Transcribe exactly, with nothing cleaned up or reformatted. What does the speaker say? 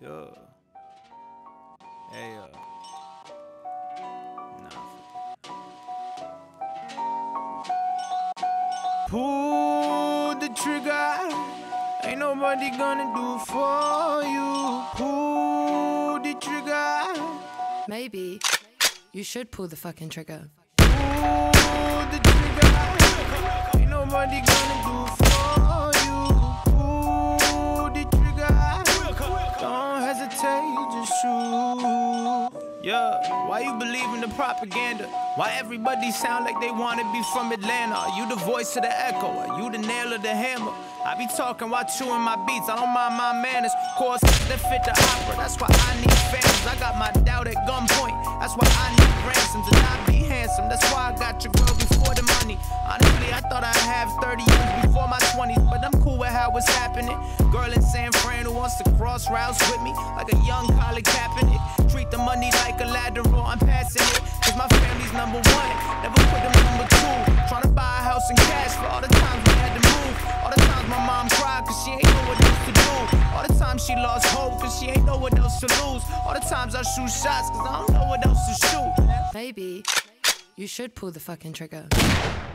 Yeah. Hey, uh. Nah. Pull the trigger. Ain't nobody gonna do for you. Pull the trigger. Maybe you should pull the fucking trigger. Pull the trigger. Ain't nobody gonna do for you. Pull the trigger. Don't hesitate, just shoot. Yeah, why you believe in the propaganda? Why everybody sound like they wanna be from Atlanta? Are you the voice of the echo? Are you the nail of the hammer? I be talking while chewing my beats, I don't mind my manners. Course that fit the opera, that's why I need fans. I got my doubt at gunpoint, that's why I need ransoms. And I be handsome, that's why I got your girl before the money. Honestly, I thought I'd have thirty years before my twenties, but I'm cool with how it's happening. Girl in San Fran who wants to cross routes with me, like a young Colin Kaepernick. Treat the money like a lateral, I'm passing it, cause my family's number one, never put them number two. Trying to buy a house in cash for all the times we had to move. All the times my mom cried cause she ain't know what else to do. All the times she lost hope cause she ain't know what else to lose. All the times I shoot shots cause I don't know what else to shoot. Maybe you should pull the fucking trigger.